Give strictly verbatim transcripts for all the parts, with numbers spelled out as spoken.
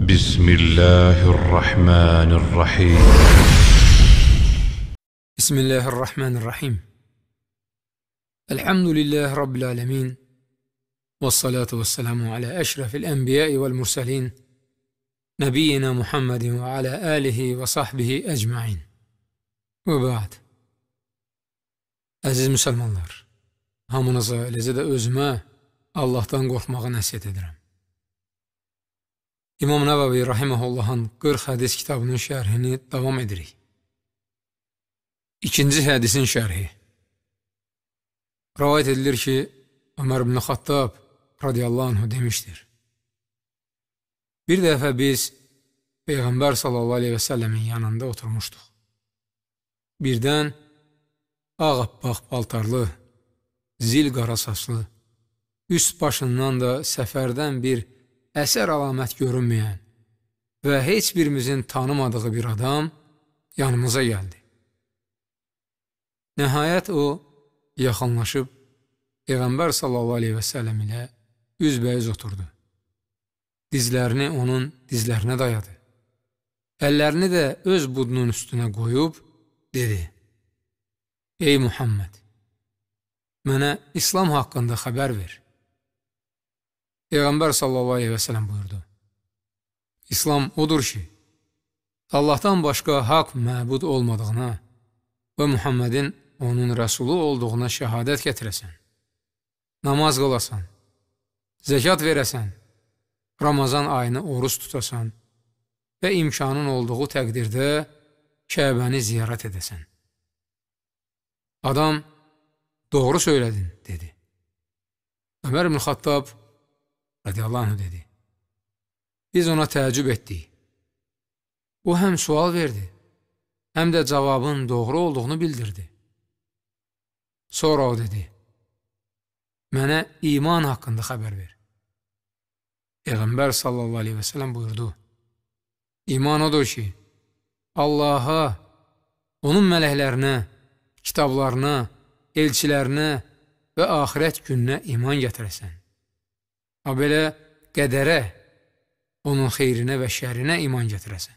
بسم الله الرحمن الرحيم بسم الله الرحمن الرحيم الحمد لله رب العالمين والصلاة والسلام على أشرف الأنبياء والمرسلين نبينا محمد وعلى آله وصحبه أجمعين وبعد. Əziz müsəlmanlar, hamınıza, eləcə də özümə Allahdan qorxmağı nəsiyyət edirəm. İmam Nəvəvi Rahiməhullahın qırx hədis kitabının şərhini davam edirik. İkinci hədisin şərhi. Rəvayət edilir ki, Ömər ibn Xattab radiyallahu anhu demişdir. Bir dəfə biz Peyğəmbər sallallahu aleyhi və səlləmin yanında oturmuşduq. Birdən ağappaq paltarlı, zil qara saçlı, üst başından da səfərdən bir əsər əlamət görünməyən və heç birimizin tanımadığı bir adam yanımıza gəldi. Nəhayət o, yaxınlaşıb Peyğəmbər sallallahu aleyhi və səlləm ilə üzbəüz oturdu. Dizlərini onun dizlərinə dayadı. Əllərini də öz budunun üstünə qoyub dedi: Ey Muhammed, mənə İslam haqqında xəbər ver. Peyğəmbər sallallahu aleyhi və səlləm buyurdu: İslam odur ki, Allahdan başqa haqq məbud olmadığına və Muhammedin onun rəsulu olduğuna şəhadət gətirəsən, namaz qılasan, zəkat verəsən, Ramazan ayını oruç tutasan və imkanın olduğu təqdirdə Kəbəni ziyarət edəsən. Adam, doğru söylədin, dedi. Ömər ibn Xattab radiyallahu anh dedi. Biz ona təəccüb etdik. O həm sual verdi, həm də cavabın doğru olduğunu bildirdi. Sonra o dedi: Mənə iman haqqında xəbər ver. Peyğəmbər sallallahu aleyhi və səlləm buyurdu: İman odur ki, Allaha, onun mələklərinə, kitablarına, elçilərinə və axirət gününə iman gətirəsən. Ha belə qədərə, onun xeyrinə və şərinə iman gətirəsən.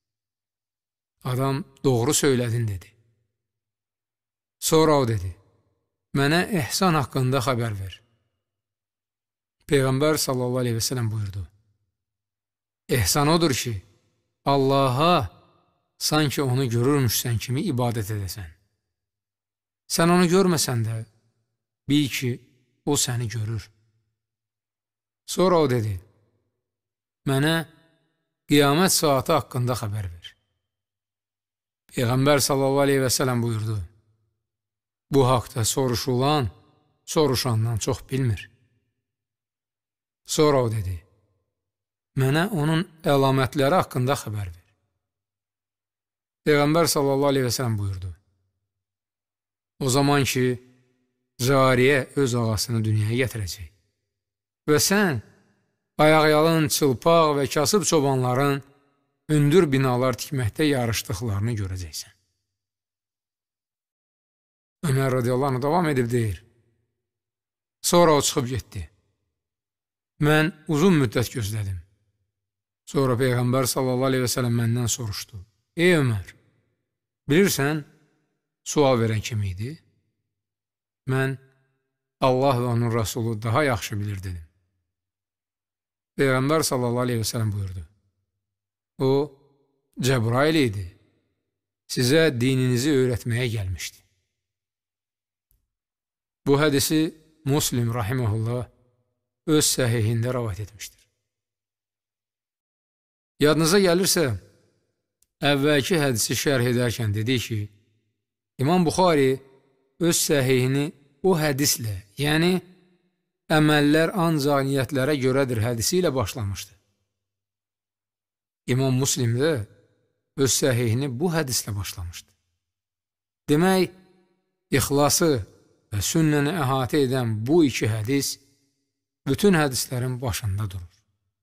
Adam, doğru söylədin, dedi. Sonra o dedi: Mənə ehsan haqqında xəbər ver. Peyğəmbər sallallahu aleyhi və səlləm buyurdu: Ehsan odur ki, Allaha sanki onu görürmüşsən kimi ibadət edəsən. Sən onu görməsən də, bil ki, o səni görür. Sonra o dedi: Mənə qiyamət saatı haqqında xəbər ver. Peyğəmbər sallallahu aleyhi və səlləm buyurdu: Bu haqda soruşulan, soruşandan çox bilmir. Sonra o dedi: Mənə onun əlamətləri haqqında xəbər ver. Peyğəmbər sallallahu aleyhi və səlləm buyurdu: O zaman ki, cariyə öz ağasını dünyaya gətirəcək və sən ayaqyalın, çılpaq və kasıb çobanların hündür binalar tikməkdə yarışdıqlarını görəcəksən. Ömər radiyallahu anh davam edib deyir. Sonra o çıxıb getdi. Mən uzun müddət gözlədim. Sonra Peyğəmbər sallallahu aleyhi və səlləm məndən soruşdu: Ey Ömər, bilirsən, sual verən kim idi? Mən, Allah və onun rəsulu daha yaxşı bilir, dedim. Peyğəmbər sallallahu aleyhi və səlləm buyurdu: O, Cəbrail idi. Sizə dininizi öyrətməyə gəlmişdi. Bu hədisi Muslim rahiməhullah öz səhihində rəvayət etmişdir. Yadınıza gəlirsə, əvvəlki hədisi şərh edərkən dedik ki, İmam Buxari öz səhihini o hədislə, yəni əməllər ancaq niyyətlərə görədir hədisi ilə başlamışdı. İmam Muslim də öz səhihini bu hədislə başlamışdı. Demək, ixlası və sünnəni əhatə edən bu iki hədis bütün hədislərin başında durur.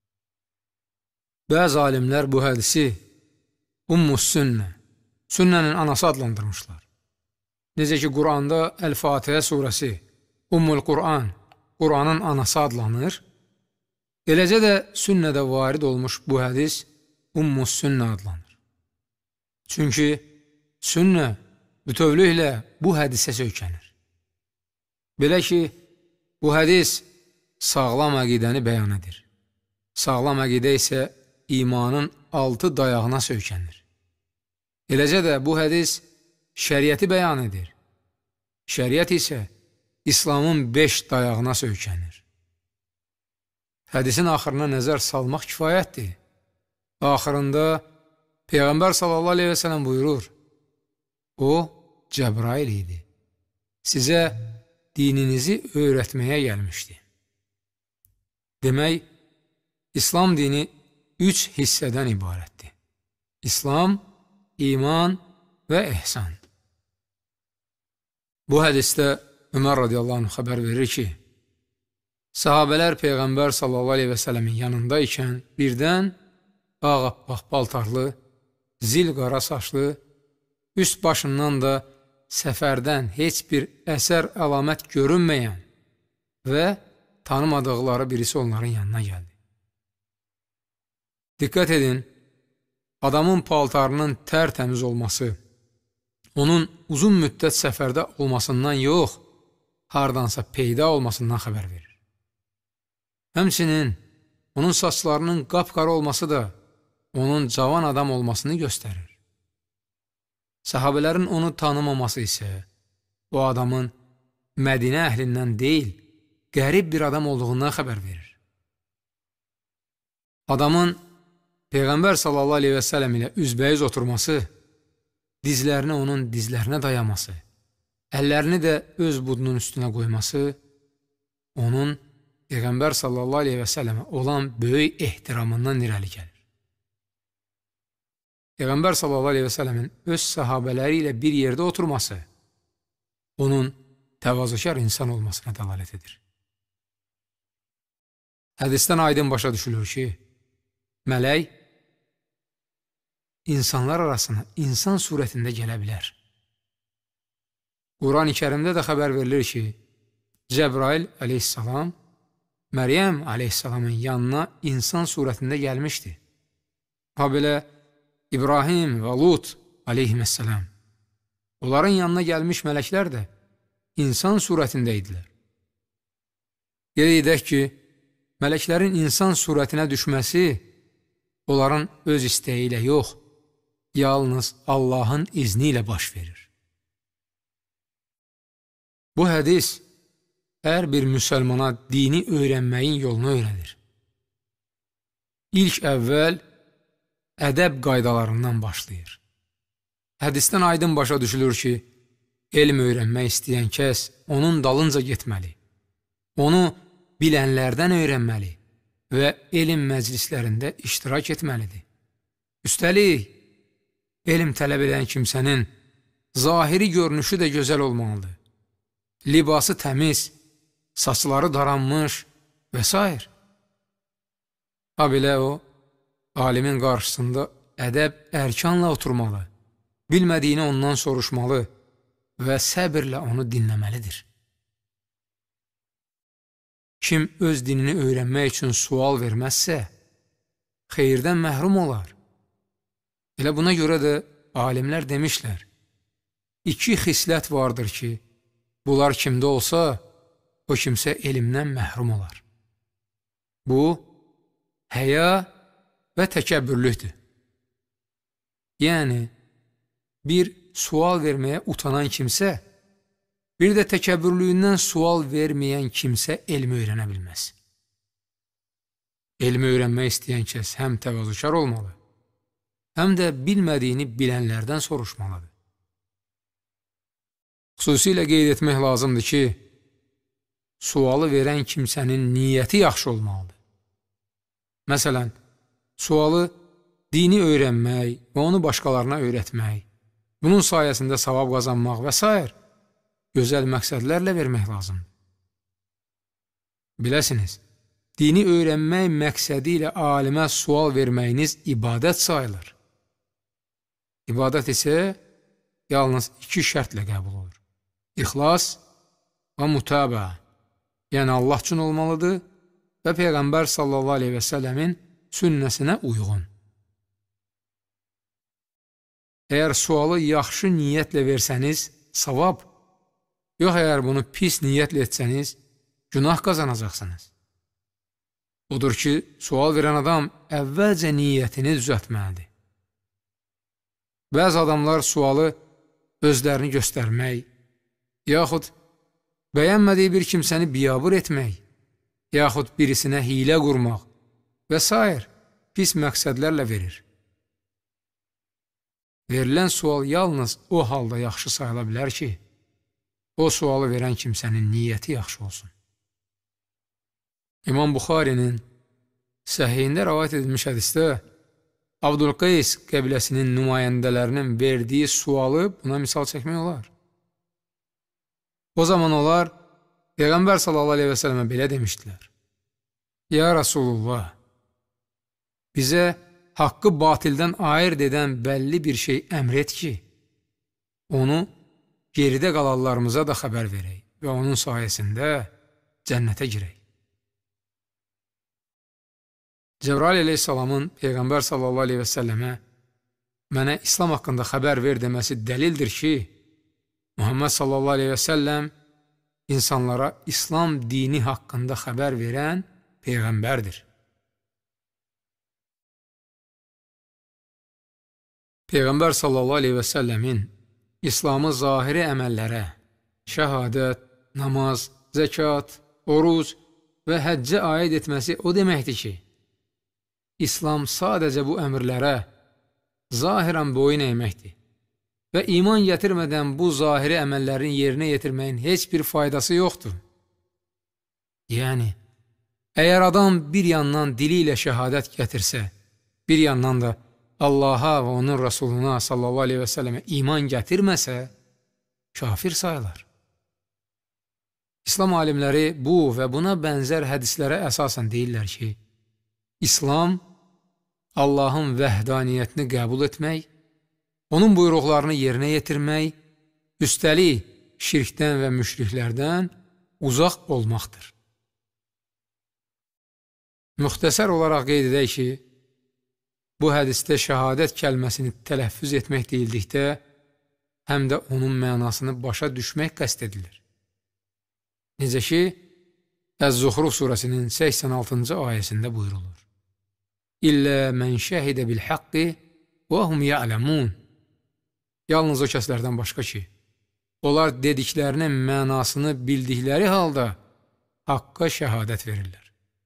Bəzi alimlər bu hədisi Ummus Sünnə, sünnənin anası adlandırmışlar. Necə ki, Quranda Əl-Fatihə surəsi, Ummul Quran, Quranın anası adlanır. Eləcə də sünnədə varid olmuş bu hədis Ummus Sünnə adlanır. Çünki sünnə bütövlüklə bu hədisə söykənir. Belə ki, bu hədis sağlam əqidəni bəyan edir. Sağlam əqidə isə imanın altı dayağına söykənir. Eləcə də bu hədis şəriəti bəyan edir. Şəriət isə İslamın beş dayağına söykənir. Hədisin axırına nəzər salmaq kifayətdir. Axırında Peyğəmbər sallallahu aleyhi və sələm buyurur, o, Cəbrail idi. Sizə dininizi öyrətməyə gəlmişdi. Demək, İslam dini üç hissədən ibarətdir. İslam, iman və ihsan. Bu hədisdə Ömər radiyallahu anh xəbər verir ki, sahabələr Peyğəmbər sallallahu aleyhi və sələmin yanında ikən birdən ağappaq paltarlı, zil qara saçlı, üst başından da səfərdən heç bir əsər əlamət görünməyən və tanımadıqları birisi onların yanına gəldi. Diqqət edin, adamın paltarının tərtəmiz olması, onun uzun müddət səfərdə olmasından yox, hardansa peyda olmasından xəbər verir. Həmçinin, onun saçlarının qapqara olması da onun cavan adam olmasını göstərir. Sahabələrin onu tanımaması isə o adamın Mədinə əhlindən deyil, qərib bir adam olduğundan xəbər verir. Adamın Peyğəmbər sallallahu aleyhi və səlləm ilə üzbəyiz oturması, dizlərini onun dizlərinə dayaması, əllərini də öz budunun üstünə qoyması, onun Peyğəmbər sallallahu aleyhi və səlləmə olan böyük ehtiramından irəli gəlir. Peyğəmbər sallallahu aleyhi və səlləmin öz sahabələri ilə bir yerdə oturması, onun təvazökar insan olmasına dəlalət edir. Hədisdən aydın başa düşülür ki, mələk insanlar arasına insan surətində gələ bilər. Quran-ı Kərimdə də xəbər verilir ki, Cəbrail aleyhissalam Məryəm aleyhissalamın yanına insan surətində gəlmişdi. Ha belə İbrahim və Lut aleyhissalam, onların yanına gəlmiş mələklər də insan surətində idilər. Qeyd edək ki, mələklərin insan surətinə düşməsi onların öz istəyi ilə yox, yalnız Allahın izni ilə baş verir. Bu hədis hər bir müsəlmana dini öyrənməyin yolunu öyrədir. İlk əvvəl ədəb qaydalarından başlayır. Hədisdən aydın başa düşülür ki, elm öyrənmək istəyən kəs onun dalınca getməli, onu bilənlərdən öyrənməli və elm məclislərində iştirak etməlidir. Üstəlik, elm tələb edən kimsənin zahiri görünüşü də gözəl olmalıdır. Libası təmiz, saçları daranmış və s. Ha belə o, alimin qarşısında ədəb ərkanla oturmalı, bilmədiyini ondan soruşmalı və səbirlə onu dinləməlidir. Kim öz dinini öyrənmək üçün sual verməzsə, xeyirdən məhrum olar. Elə buna görə də alimlər demişlər, iki xislət vardır ki, bunlar kimdə olsa, o kimsə elmdən məhrum olar. Bu, həya və təkəbbürlükdür. Yəni, bir sual verməyə utanan kimsə, bir də təkəbbürlüyündən sual verməyən kimsə elmi öyrənə bilməz. Elmi öyrənmək istəyən kəs həm təvazökar olmalı, həm də bilmədiyini bilənlərdən soruşmalıdır. Xüsusilə qeyd etmək lazımdır ki, sualı verən kimsənin niyyəti yaxşı olmalıdır. Məsələn, sualı dini öyrənmək və onu başqalarına öyrətmək, bunun sayəsində savab qazanmaq və s. gözəl məqsədlərlə vermək lazımdır. Biləsiniz, dini öyrənmək məqsədi ilə alimə sual verməyiniz ibadət sayılır. İbadət isə yalnız iki şərtlə qəbul olur. İxlas və mütabə, yəni Allah üçün olmalıdır və Peyğəmbər sallallahu aleyhi və səlləmin sünnəsinə uyğun. Əgər sualı yaxşı niyyətlə versəniz, savab, yox əgər bunu pis niyyətlə etsəniz, günah qazanacaqsınız. Odur ki, sual verən adam əvvəlcə niyyətini düzəltməlidir. Bəzi adamlar sualı özlərini göstərmək, yaxud bəyənmədiyi bir kimsəni biyabır etmək, yaxud birisinə hilə qurmaq və s. pis məqsədlərlə verir. Verilən sual yalnız o halda yaxşı sayıla bilər ki, o sualı verən kimsənin niyyəti yaxşı olsun. İmam Buxarinin səhihində rəvayət edilmiş hədisdə Abdülqeys qəbiləsinin nümayəndələrinin verdiyi sualı buna misal çəkmək olar. O zaman onlar Peyğəmbər sallallahu aleyhi və səlləmə belə demişdilər: Ya Rasulullah, bizə haqqı batildən ayırt edən bəlli bir şey əmr et ki, onu geridə qalanlarımıza da xəbər verək və onun sayəsində cənnətə girək. Cəbrail əleyhissalamın Peyğəmbər sallallahu aleyhi və səlləmə mənə İslam haqqında xəbər ver deməsi dəlildir ki, Muhammed sallallahu aleyhi və səlləm insanlara İslam dini haqqında xəbər verən Peyğəmbərdir. Peyğəmbər sallallahu aleyhi və səlləmin İslamı zahiri əməllərə, şəhadət, namaz, zəkat, oruz və həccə aid etməsi o deməkdir ki, İslam sadəcə bu əmrlərə zahirən boyun əyməkdir və iman gətirmədən bu zahiri əməllərin yerinə yetirməyin heç bir faydası yoxdur. Yəni, əgər adam bir yandan dili ilə şəhadət gətirsə, bir yandan da Allaha və onun Rasuluna sallallahu aleyhi və səlləmə iman gətirməsə, kafir sayılar. İslam alimləri bu və buna bənzər hədislərə əsasən deyirlər ki, İslam Allahın vəhdaniyyətini qəbul etmək, onun buyruqlarını yerinə yetirmək, üstəlik şirkdən və müşriklərdən uzaq olmaqdır. Müxtəsər olaraq qeyd edək ki, bu hədisdə şəhadət kəlməsini tələffüz etmək deyildikdə, həm də onun mənasını başa düşmək qəsd edilir. Necə ki, Əz-Zuhruf surəsinin səksən altıncı ayəsində buyurulur. İllə mən şəhidə bil haqqi və hum ya'ləmun. Yalnız o kəslərdən başqa ki, onlar dediklərinin mənasını bildikləri halda haqqa şəhadət verirlər.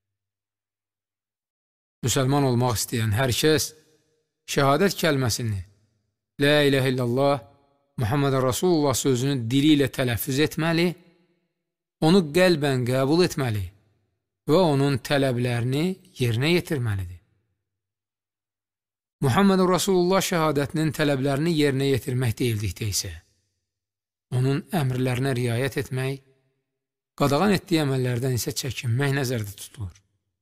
Müsəlman olmaq istəyən hər kəs şəhadət kəlməsini, La iləhə illallah, Muhammed Rasulullah sözünü dili ilə tələffüz etməli, onu qəlbən qəbul etməli və onun tələblərini yerinə yetirməlidir. Muhammed Rasulullah şəhadətinin tələblərini yerinə yetirmək deyildikdə isə, onun əmrlərinə riayət etmək, qadağan etdiyi əməllərdən isə çəkinmək nəzərdə tutulur.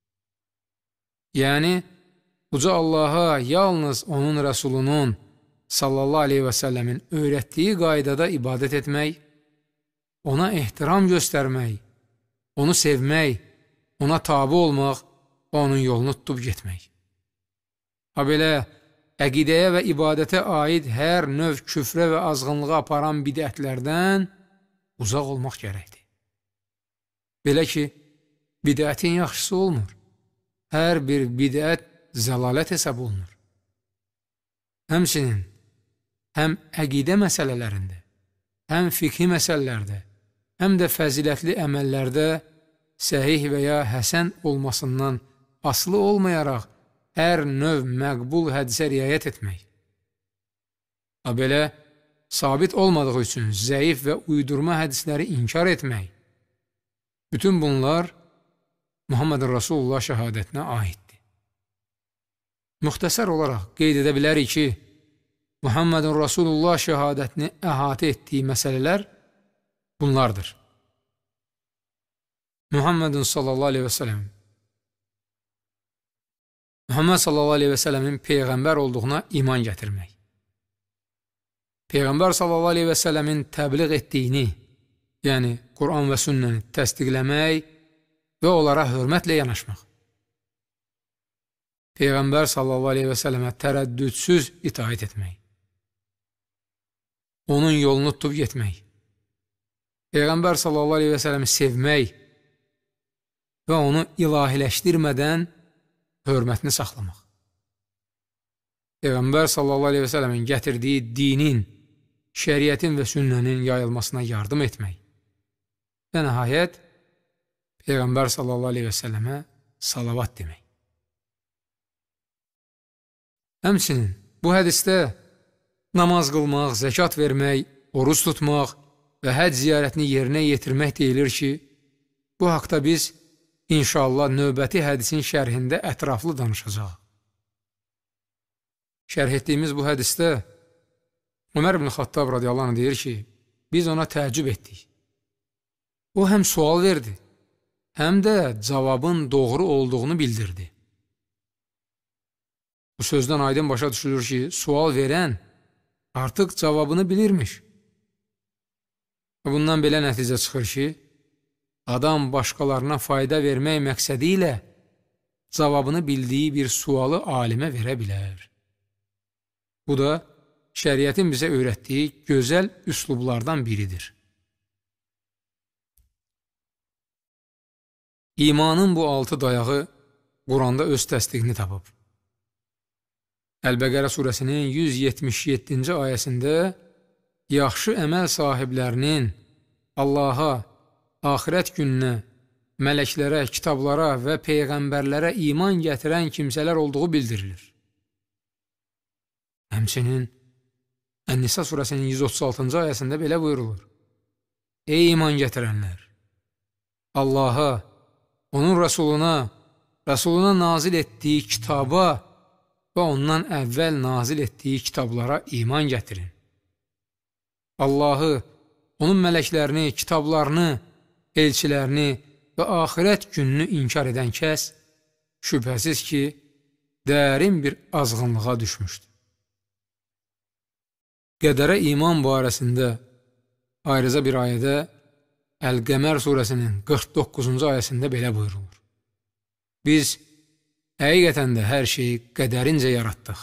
Yəni, uca Allaha yalnız onun Rəsulunun sallallahu aleyhi və səlləmin öyrətdiyi qaydada ibadət etmək, ona ehtiram göstərmək, onu sevmək, ona tabi olmaq və onun yolunu tutub getmək. Ha belə, əqidəyə və ibadətə aid hər növ küfrə və azğınlığa aparan bidətlərdən uzaq olmaq gərəkdir. Belə ki, bidətin yaxşısı olmur. Hər bir bidət zəlalət hesab olunur. Həmçinin, həm əqidə məsələlərində, həm fiqhi məsələlərdə, həm də fəzilətli əməllərdə səhih və ya həsən olmasından asılı olmayaraq hər növ məqbul hədisə riayət etmək. Ha belə, sabit olmadığı üçün zəif və uydurma hədisləri inkar etmək. Bütün bunlar Muhammed Rasulullah şəhadətinə aiddir. Müxtəsər olaraq qeyd edə bilərik ki, Muhammed Rasulullah şəhadətini əhatə etdiyi məsələlər bunlardır. Muhammedun sallallahu aleyhi və səlləm Muhammed sallallahu aleyhi və səlləmin Peyğəmbər olduğuna iman gətirmək. Peyğəmbər sallallahu aleyhi və səlləmin təbliğ etdiyini, yəni Quran və sünnəni təsdiqləmək və onlara hörmətlə yanaşmaq. Peyğəmbər sallallahu aleyhi və səlləmə tərəddüdsüz itaət etmək. Onun yolunu tutub getmək. Peyğəmbər sallallahu aleyhi və səlləmi sevmək və onu ilahiləşdirmədən hörmətini saxlamaq. Peyğəmbər sallallahu aleyhi və səlləmin gətirdiyi dinin, şəriətin və sünnənin yayılmasına yardım etmək. Və nəhayət, Peyğəmbər sallallahu aleyhi və səlləmə salavat demək. Həmçinin, bu hədisdə namaz qılmaq, zəkat vermək, oruç tutmaq və həcc ziyarətini yerinə yetirmək deyilir ki, bu haqda biz inşallah növbəti hədisin şərhində ətraflı danışacaq. Şərh etdiyimiz bu hədisdə Ömər ibn Xattab radiyallahu anh deyir ki, biz ona təəccüb etdik. O həm sual verdi, həm də cavabın doğru olduğunu bildirdi. Bu sözdən aydın başa düşülür ki, sual verən artıq cavabını bilirmiş. Bundan belə nəticə çıxır ki, adam başqalarına fayda vermək məqsədi ilə cavabını bildiyi bir sualı alimə verə bilər. Bu da şəriətin bizə öyrətdiyi gözəl üslublardan biridir. İmanın bu altı dayağı Quranda öz təsdiqini tapıb. Əl-Bəqərə surəsinin yüz yetmiş yeddinci ayəsində yaxşı əməl sahiblərinin Allaha, axirət gününə, mələklərə, kitablara və peyğəmbərlərə iman gətirən kimsələr olduğu bildirilir. Həmçinin Ən-Nisa surəsinin yüz otuz altıncı ayəsində belə buyurulur. Ey iman gətirənlər! Allaha, onun Rəsuluna, Rəsuluna nazil etdiyi kitaba və ondan əvvəl nazil etdiyi kitablara iman gətirin. Allahı, onun mələklərini, kitablarını, elçilərini və axirət gününü inkar edən kəs, şübhəsiz ki, dərin bir azğınlığa düşmüşdür. Qədərə iman barəsində ayrıca bir ayədə Əl-Qəmər surəsinin qırx doqquzuncu ayəsində belə buyurulur. Biz həqiqətən də hər şeyi qədərincə yaratdıq.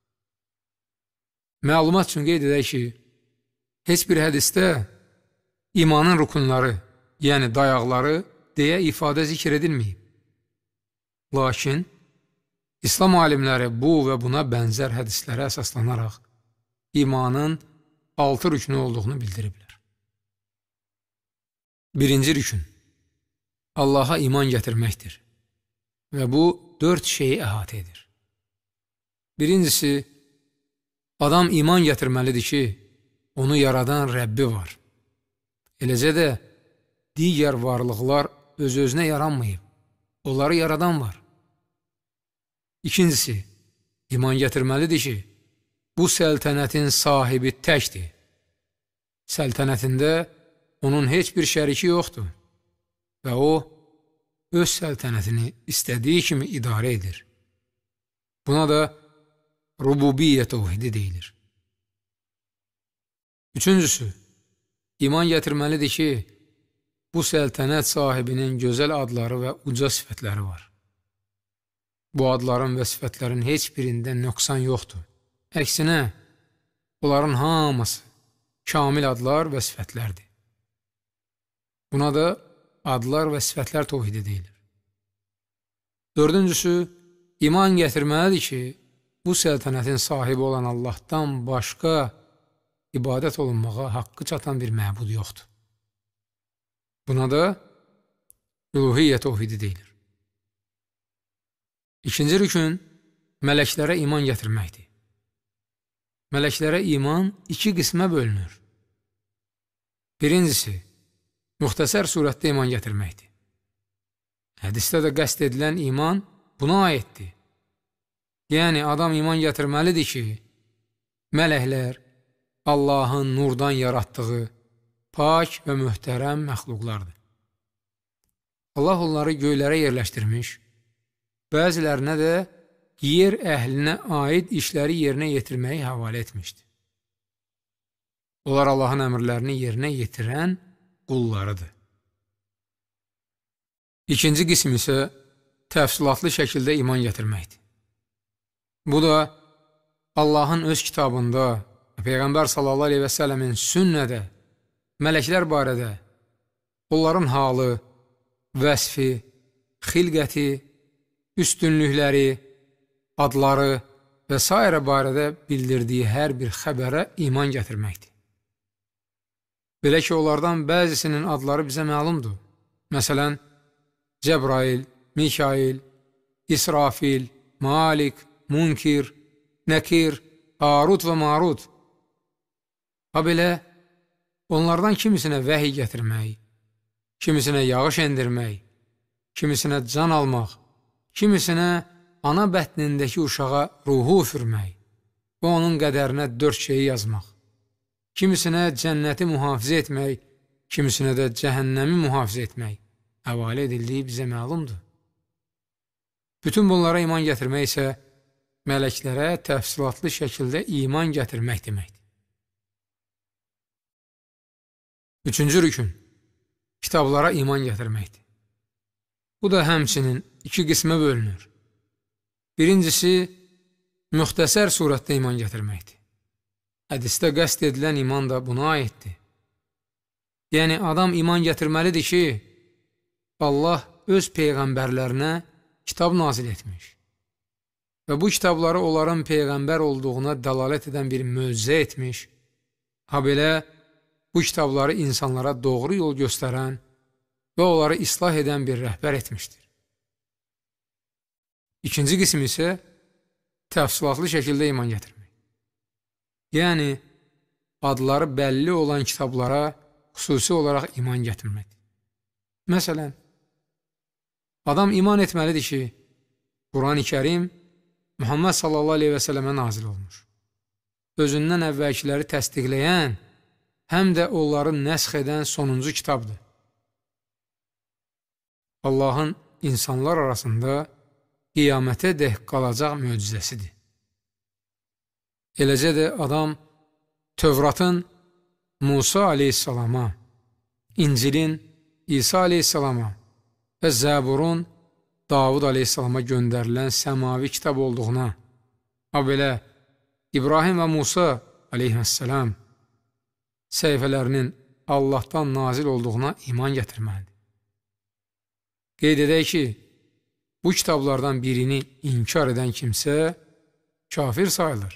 Məlumat üçün qeyd edək ki, heç bir hədisdə imanın rükunları, yəni dayaqları deyə ifadə zikr edilməyib. Lakin, İslam alimləri bu və buna bənzər hədislərə əsaslanaraq imanın altı rükünü olduğunu bildiriblər. Birinci rükün, Allaha iman gətirməkdir və bu dörd şeyi əhatə edir. Birincisi, adam iman gətirməlidir ki, onu yaradan Rəbbi var. Eləcə də digər varlıqlar öz-özünə yaranmayıb, onları yaradan var. İkincisi, iman gətirməlidir ki, bu səltənətin sahibi təkdir. Səltənətində onun heç bir şəriki yoxdur və o, öz səltənətini istədiyi kimi idarə edir. Buna da rububiyyə təvhidi deyilir. Üçüncüsü, iman gətirməlidir ki, bu səltənət sahibinin gözəl adları və uca sifətləri var. Bu adların və sifətlərin heç birində nöqsan yoxdur. Əksinə, onların hamısı kamil adlar və sifətlərdir. Buna da adlar və sifətlər təvhidi deyilir. Dördüncüsü, iman gətirməlidir ki, bu səltənətin sahibi olan Allahdan başqa ibadət olunmağa haqqı çatan bir məbud yoxdur. Buna da uluhiyyə təvhidi deyilir. İkinci rükün, mələklərə iman gətirməkdir. Mələklərə iman iki qismə bölünür. Birincisi, müxtəsər surətdə iman gətirməkdir. Hədisdə də qəsd edilən iman buna aiddir. Yəni, adam iman gətirməlidir ki, mələklər Allahın nurdan yaratdığı pak və möhtərəm məxluqlardır. Allah onları göylərə yerləşdirmiş, bəzilərinə də yer əhlinə aid işləri yerinə yetirməyi həvalə etmişdir. Onlar Allahın əmrlərini yerinə yetirən qullarıdır. İkinci qism isə təfsilatlı şəkildə iman gətirməkdir. Bu da Allahın öz kitabında, Peyğəmbər sallallahu aleyhi və səlləmin sünnədə, mələklər barədə, onların halı, vəsfi, xilqəti, üstünlükləri, adları və s. barədə bildirdiyi hər bir xəbərə iman gətirməkdir. Belə ki, onlardan bəzisinin adları bizə məlumdur. Məsələn, Cəbrail, Mikail, İsrafil, Malik, Munkir, Nəkir, Harut və Marut. Ha belə, onlardan kimisinə vəhiy gətirmək, kimisinə yağış endirmək, kimisinə can almaq, kimisinə ana bətnindəki uşağa ruhu üfürmək və onun qədərinə dörd şeyi yazmaq, kimisinə cənnəti mühafizə etmək, kimisinə də cəhənnəmi mühafizə etmək həvalə edildiyi bizə məlumdur. Bütün bunlara iman gətirmək isə mələklərə təfsilatlı şəkildə iman gətirmək deməkdir. Üçüncü rükün, kitablara iman gətirməkdir. Bu da həmçinin iki qismə bölünür. Birincisi, müxtəsər surətdə iman gətirməkdir. Hədisdə qəsd edilən iman da buna aiddir. Yəni, adam iman gətirməlidir ki, Allah öz peyğəmbərlərinə kitab nazil etmiş və bu kitabları onların peyğəmbər olduğuna dəlalət edən bir möcüzə etmiş, ha belə bu kitabları insanlara doğru yol göstərən və onları islah edən bir rəhbər etmişdir. İkinci qism isə təfsilatlı şəkildə iman gətirmək. Yəni, adları bəlli olan kitablara xüsusi olaraq iman gətirməkdir. Məsələn, adam iman etməlidir ki, Quran-ı Kərim Muhammed sallallahu aleyhi və sələmə nazil olmuş. Özündən əvvəlkiləri təsdiqləyən, həm də onları nəsx edən sonuncu kitabdır. Allahın insanlar arasında qiyamətə dək qalacaq möcüzəsidir. Eləcə də adam Tövratın Musa aleyhissalama, İncilin İsa aleyhissalama və Zəburun Davud aleyhissalama göndərilən səmavi kitab olduğuna, ha belə İbrahim və Musa aleyhissalam səhifələrinin Allahdan nazil olduğuna iman gətirməlidir. Qeyd edək ki, bu kitablardan birini inkar edən kimsə kafir sayılır.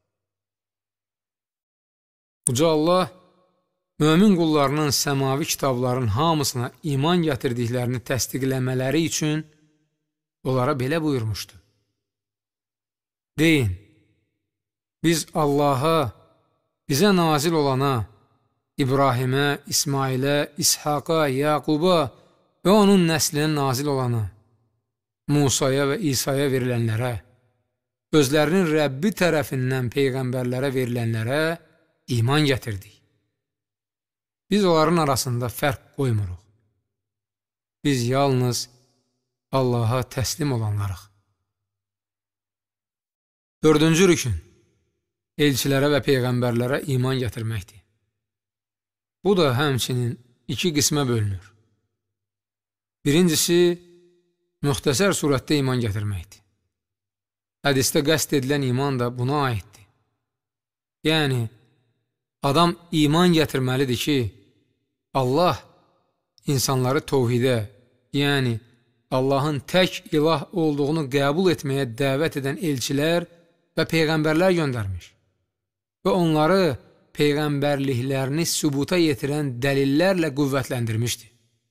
Uca Allah mömin qullarının səmavi kitabların hamısına iman gətirdiklərini təsdiqləmələri üçün onlara belə buyurmuşdu. Deyin, biz Allaha, bizə nazil olana, İbrahimə, İsmailə, İshaqa, Yaquba və onun nəslinə nazil olana, Musaya və İsa'ya verilənlərə, özlərinin Rəbbi tərəfindən peyğəmbərlərə verilənlərə iman gətirdik. Biz onların arasında fərq qoymuruq. Biz yalnız Allaha təslim olanlarıq. Dördüncü rükün, elçilərə və peyğəmbərlərə iman gətirməkdir. Bu da həmçinin iki qismə bölünür. Birincisi, müxtəsər surətdə iman gətirməkdir. Hədisdə qəsd edilən iman da buna aiddir. Yəni, adam iman gətirməlidir ki, Allah insanları təvhidə, yəni Allahın tək ilah olduğunu qəbul etməyə dəvət edən elçilər və peyğəmbərlər göndərmiş və onları peyğəmbərliklərini sübuta yetirən dəlillərlə qüvvətləndirmişdir.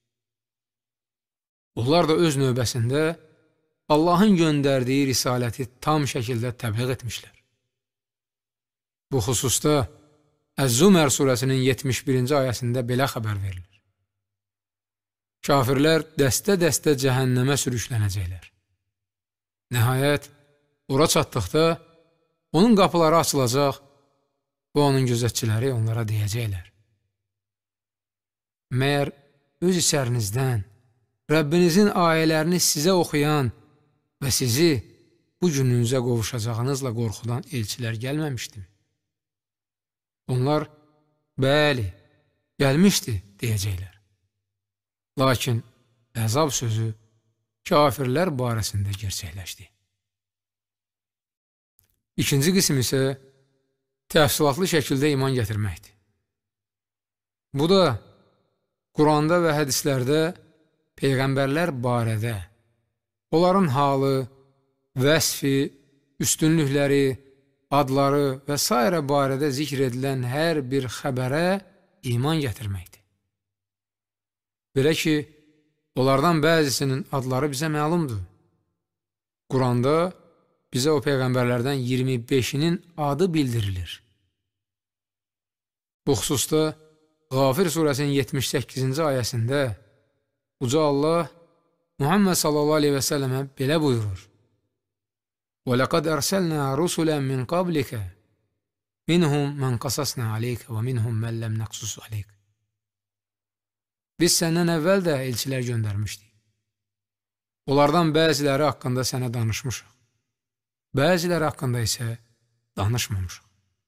Onlar da öz növbəsində Allahın göndərdiyi risaləti tam şəkildə təbliğ etmişlər. Bu xüsusda Əz-Zumər surəsinin yetmiş birinci ayəsində belə xəbər verilir. Kafirlər dəstə-dəstə cəhənnəmə sürüklənəcəklər. Nəhayət, ora çatdıqda onun qapıları açılacaq və onun gözətçiləri onlara deyəcəklər. Məyər öz içərinizdən Rəbbinizin ayələrini sizə oxuyan və sizi bu gününüzə qovuşacağınızla qorxudan elçilər gəlməmişdim. Onlar, bəli, gəlmişdi, deyəcəklər. Lakin əzab sözü kafirlər barəsində gerçəkləşdi. İkinci qism isə təfsilatlı şəkildə iman gətirməkdir. Bu da Quranda və hədislərdə Peyğəmbərlər barədə, onların halı, vəsfi, üstünlükləri, adları və s. barədə zikr edilən hər bir xəbərə iman gətirməkdir. Belə ki, onlardan bəzisinin adları bizə məlumdur. Quranda bizə o Peyğəmbərlərdən iyirmi beşinin adı bildirilir. Bu xüsusda Qafir surəsinin yetmiş səkkizinci ayəsində Uca Allah Muhammed sallallahu aleyhi və səlləmə belə buyurur: وَلَقَدْ أَرْسَلْنَا رُسُلًا مِنْ قَبْلِكَ مِنْهُمْ مَنْ قَصَصْنَا عَلَيْكَ وَمِنْهُمْ مَنْ لَمْ نَقْصُصْ عَلَيْكَ. Biz səndən əvvəl də elçilər göndərmişdik. Onlardan bəziləri haqqında sənə danışmışıq, bəziləri haqqında isə danışmamışıq.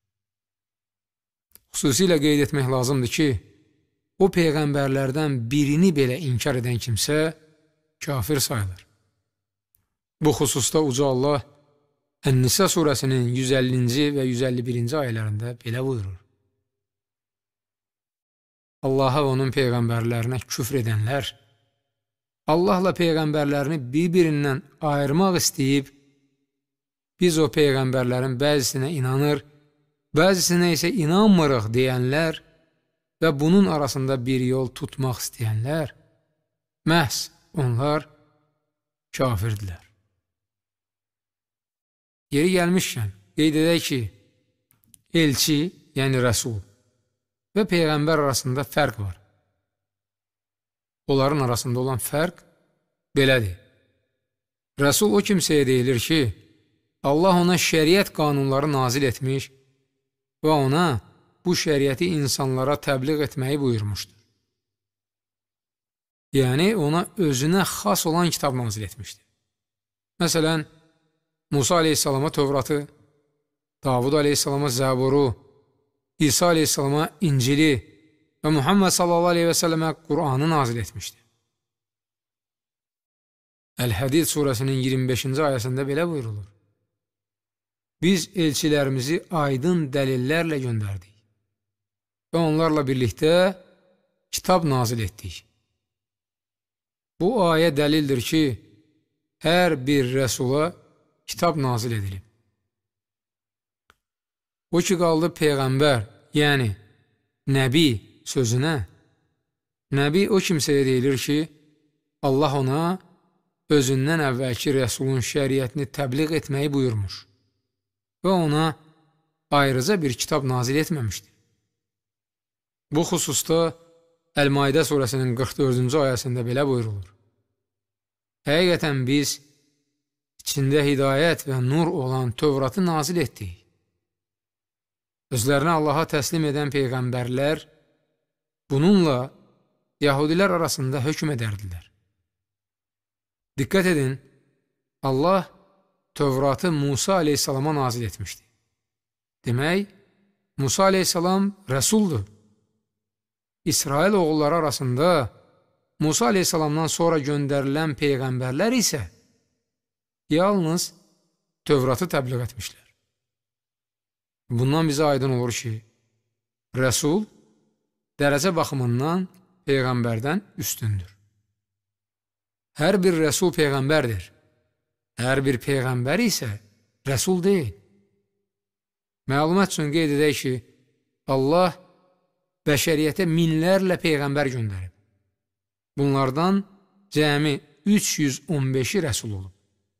Xüsusilə qeyd etmək lazımdır ki, o Peyğəmbərlərdən birini belə inkar edən kimsə kafir sayılır. Bu xüsusda Uca Allah Ən-Nisa surəsinin yüz əllinci və yüz əlli birinci ayələrində belə buyurur: Allaha və onun Peyğəmbərlərinə küfr edənlər, Allahla Peyğəmbərlərini bir-birindən ayırmaq istəyib, biz o Peyğəmbərlərin bəzisinə inanır, bəzisinə isə inanmırıq deyənlər və bunun arasında bir yol tutmaq istəyənlər, məhz onlar kafirdirlər. Yeri gəlmişkən, qeyd edək ki, elçi, yəni rəsul və Peyğəmbər arasında fərq var. Onların arasında olan fərq belədir. Rəsul o kimsəyə deyilir ki, Allah ona şəriət qanunları nazil etmiş və ona bu şəriəti insanlara təbliğ etməyi buyurmuşdur. Yəni, ona özünə xas olan kitab nazil etmişdir. Məsələn, Musa aleyhissalama Tövratı, Davud aleyhissalama Zəburu, İsa aleyhissalama İncili və Muhammed sallallahu aleyhi və səlləmə Qur'anı nazil etmişdir. Əl-Hədid surəsinin iyirmi beşinci ayəsində belə buyurulur: Biz elçilərimizi aydın dəlillərlə göndərdik və onlarla birlikdə kitab nazil etdik. Bu ayə dəlildir ki, hər bir rəsula kitab nazil edilib. O ki, qaldı Peyğəmbər, yəni Nəbi sözünə, Nəbi o kimsəyə deyilir ki, Allah ona özündən əvvəlki rəsulun şəriətini təbliğ etməyi buyurmuş və ona ayrıca bir kitab nazil etməmişdir. Bu xüsusda Əl-Maidə surəsinin qırx dördüncü ayəsində belə buyurulur: Həqiqətən biz içində hidayət və nur olan Tövratı nazil etdik. Özlərini Allaha təslim edən Peyğəmbərlər bununla Yahudilər arasında hökm edərdilər. Diqqət edin, Allah Tövratı Musa aleyhissalama nazil etmişdi. Demək, Musa aleyhissalam rəsuldur. İsrail oğulları arasında Musa aleyhissalamdan sonra göndərilən Peyğəmbərlər isə yalnız Tövratı təbliğ etmişlər. Bundan bizə aydın olur ki, rəsul dərəcə baxımından Peyğəmbərdən üstündür. Hər bir rəsul Peyğəmbərdir. Hər bir Peyğəmbər isə rəsul deyil. Məlumat üçün qeyd edək ki, Allah bəşəriyyətə minlərlə Peyğəmbər göndərib. Bunlardan cəmi üç yüz on beşi rəsul olub.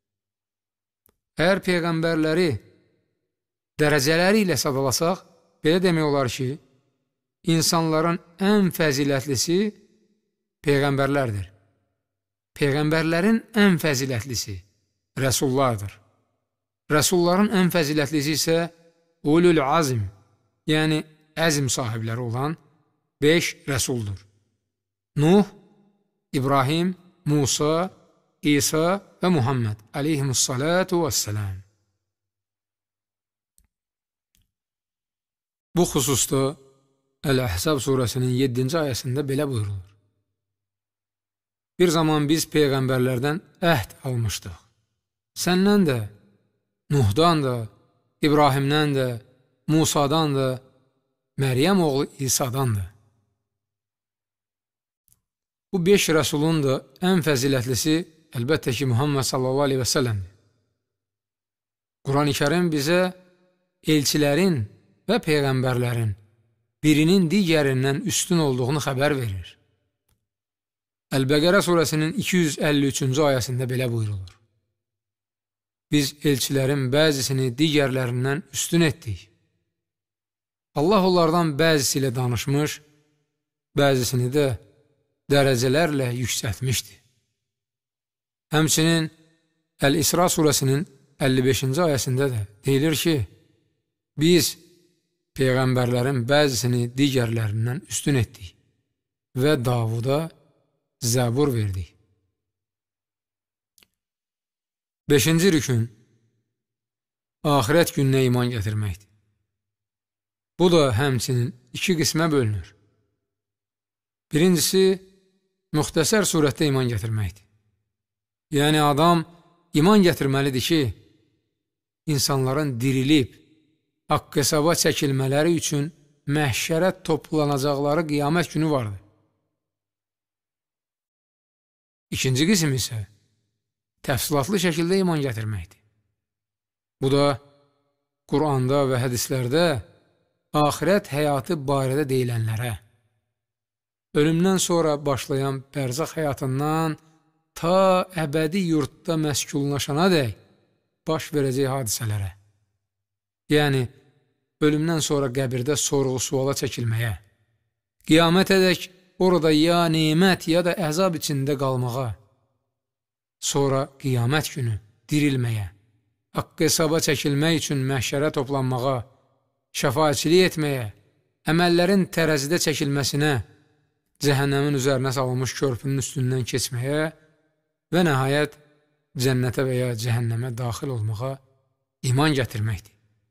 Əgər Peyğəmbərləri dərəcələri ilə sadalasaq, belə demək olar ki, insanların ən fəzilətlisi Peyğəmbərlərdir. Peyğəmbərlərin ən fəzilətlisi rəsullardır. Rəsulların ən fəzilətlisi isə ulul azm, yəni əzm sahibləri olan beş rəsuldur. Nuh, İbrahim, Musa, İsa və Muhammed aleyhimussalatu vəssalam. Bu xüsusda Əl-Əhzab surəsinin yeddinci ayəsində belə buyurulur: Bir zaman biz peyğəmbərlərdən əhd almışdıq. Səndən də, Nuhdan da, İbrahimdən də, Musadan da, Məryəm oğlu İsadan da. Bu beş rəsulun da ən fəzilətlisi əlbəttə ki, Muhammed sallallahu aleyhi və səlləmdir. Quran-ı Kərim bizə elçilərin və peyğəmbərlərin birinin digərindən üstün olduğunu xəbər verir. Əl-Bəqərə surəsinin iki yüz əlli üçüncü ayəsində belə buyurulur. Biz elçilərin bəzisini digərlərindən üstün etdik. Allah onlardan bəzisi ilə danışmış, bəzisini də dərəcələrlə yüksəltmişdi. Həmçinin Əl-İsra surəsinin əlli beşinci ayəsində də deyilir ki, biz peyğəmbərlərin bəzisini digərlərindən üstün etdik və Davuda Zəbur verdik. Beşinci rükün axirət gününə iman gətirməkdir. Bu da həmçinin iki qismə bölünür. Birincisi, müxtəsər surətdə iman gətirməkdir. Yəni, adam iman gətirməlidir ki, insanların dirilib, haqq hesaba çəkilmələri üçün məhşərə toplanacaqları qiyamət günü vardır. İkinci qism isə təfsilatlı şəkildə iman gətirməkdir. Bu da Quranda və hədislərdə axirət həyatı barədə deyilənlərə, ölümdən sonra başlayan bərzəx həyatından ta əbədi yurtda məskunlaşana dək baş verəcək hadisələrə, yəni ölümdən sonra qəbirdə sorğu-suala çəkilməyə, qiyamət edək orada ya nemət ya da əzab içində qalmağa, sonra qiyamət günü dirilməyə, haqq hesaba çəkilmək üçün məhşərə toplanmağa, şəfaətçilik etməyə, əməllərin tərəzidə çəkilməsinə, cəhənnəmin üzərinə salınmış körpünün üstündən keçməyə və nəhayət cənnətə və ya cəhənnəmə daxil olmağa iman gətirməkdir.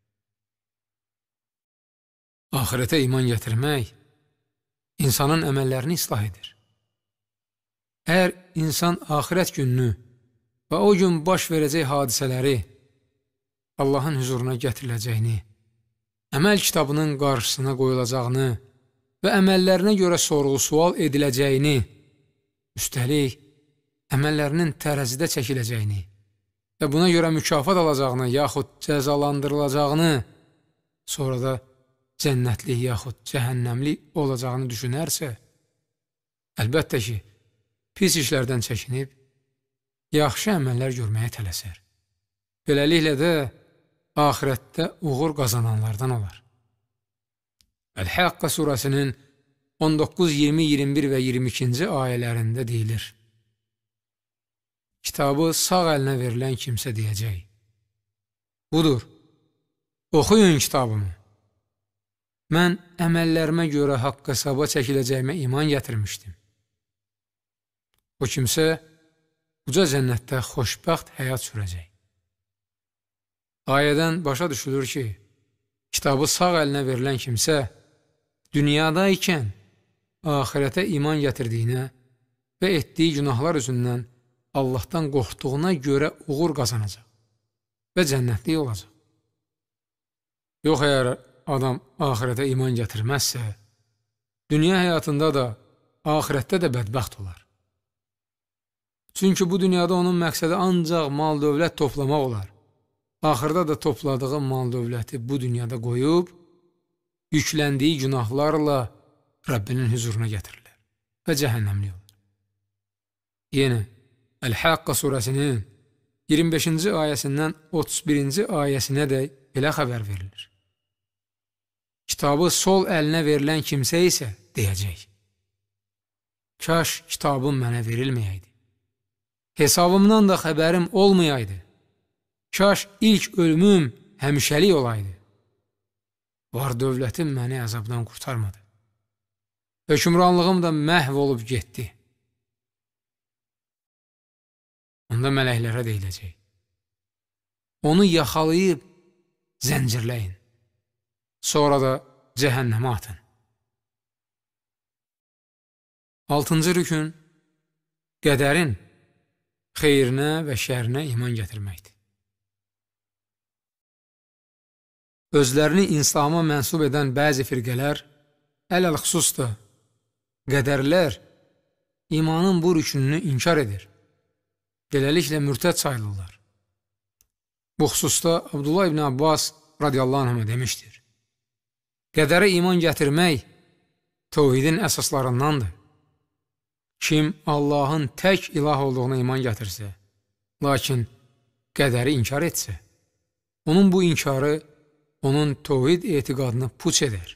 Axirətə iman gətirmək insanın əməllərini islah edir. Əgər insan axirət gününü və o gün baş verəcək hadisələri Allahın huzuruna gətiriləcəyini, əməl kitabının qarşısına qoyulacağını və əməllərinə görə sorğu-sual ediləcəyini, üstəlik əməllərinin tərəzidə çəkiləcəyini və buna görə mükafat alacağını yaxud cəzalandırılacağını, sonra da cənnətlik yaxud cəhənnəmlik olacağını düşünərsə, əlbəttə ki, pis işlərdən çəkinib, yaxşı əməllər görməyə tələsər. Beləliklə də axirətdə uğur qazananlardan olar. Əl-Həqqa surəsinin on doqquz, iyirmi, iyirmi bir və iyirmi ikinci ayələrində deyilir. Kitabı sağ əlinə verilən kimsə deyəcək. Budur, oxuyun kitabımı. Mən əməllərimə görə haqq hesaba çəkiləcəyimə iman gətirmişdim. O kimsə uca cənnətdə xoşbəxt həyat sürəcək. Ayədən başa düşülür ki, kitabı sağ əlinə verilən kimsə dünyada ikən axirətə iman gətirdiyinə və etdiyi günahlar üzündən Allahdan qorxduğuna görə uğur qazanacaq və cənnətlik olacaq. Yox, əgər adam axirətə iman gətirməzsə, dünya həyatında da, axirətdə də bədbəxt olar. Çünki bu dünyada onun məqsədi ancaq mal-dövlət toplamaq olar. Axırda da topladığı mal-dövləti bu dünyada qoyub, yükləndiyi günahlarla Rəbbinin huzuruna gətirirlər və cəhənnəmlik olur. Yenə, Əl-Həqqa surəsinin iyirmi beşinci ayəsindən otuz birinci ayəsinə də belə xəbər verilir. Kitabı sol əlinə verilən kimsə isə deyəcək. Kaş kitabım mənə verilməyəydi. Hesabımdan da xəbərim olmayaydı. Kaş ilk ölümüm həmişəlik olaydı. Var dövlətim məni əzabdan qurtarmadı. Hökmranlığım da məhv olub getdi. Onda mələklərə deyiləcək. Onu yaxalayıb zəncirləyin. Sonra da cəhənnəmə atın. Altıncı rükün, qədərin xeyrinə və şərinə iman gətirməkdir. Özlərini İslama mənsub edən bəzi firqələr, ələl-xüsus da qədərlər imanın bu rükününü inkar edir. Beləliklə mürtəd sayılırlar. Bu xüsusda Abdullah ibn Abbas radiyallahu anhuma demişdir. Qədərə iman gətirmək təvhidin əsaslarındandır. Kim Allahın tək ilah olduğuna iman gətirsə, lakin qədəri inkar etsə, onun bu inkarı onun təvhid etiqadını puç edər.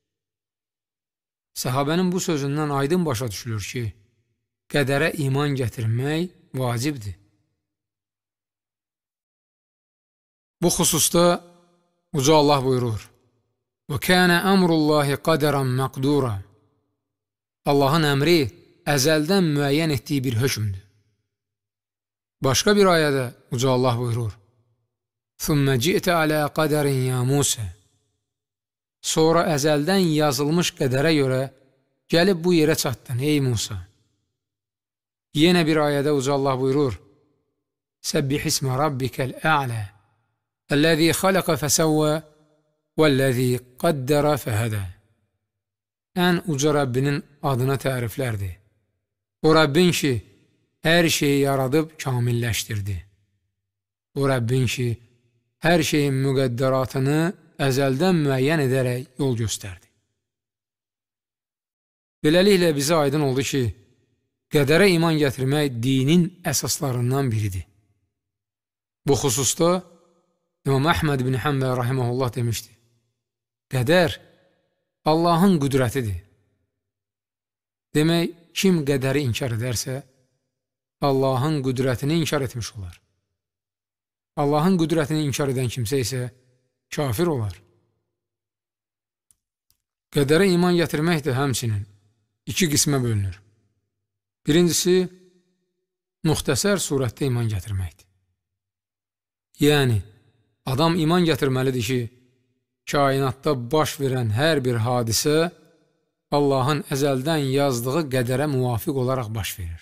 Səhabənin bu sözündən aydın başa düşülür ki, qədərə iman gətirmək vacibdir. Bu xüsusda Uca Allah buyurur: وَكَانَ أَمْرُ اللّٰهِ قَدَرًا مَقْدُورًا Allahın əmri əzəldən müəyyən etdiyi bir hökmdür. Başqa bir ayədə Uca Allah buyurur: ثُمَّ جِئْتَ عَلَى قَدَرٍ يَا مُوسَى Sonra əzəldən yazılmış qədərə görə gəlib bu yerə çatdın, ey Musa. Yenə bir ayədə Uca Allah buyurur: سَبِّحِ اسْمَ رَبِّكَ الْأَعْلَى الَّذِي خَلَقَ فَسَوَّى وَالَّذِي قَدَّرَ فَهَدَى Ən uca Rəbbinin adına təriflərdir. O Rəbbin ki, hər şeyi yaradıb kamilləşdirdi. O Rəbbin ki, hər şeyin müqəddəratını əzəldən müəyyən edərək yol göstərdi. Beləliklə bizə aydın oldu ki, qədərə iman gətirmək dinin əsaslarından biridir. Bu xüsusda İmam Əhməd bin Həmbəl rahiməhullah demişdi: Qədər Allahın qüdrətidir. Demək, kim qədəri inkar edərsə, Allahın qüdrətini inkar etmiş olar. Allahın qüdrətini inkar edən kimsə isə kafir olar. Qədərə iman gətirmək də həmçinin iki qismə bölünür. Birincisi, müxtəsər surətdə iman gətirməkdir. Yəni, adam iman gətirməlidir ki, kainatda baş verən hər bir hadisə Allahın əzəldən yazdığı qədərə müvafiq olaraq baş verir.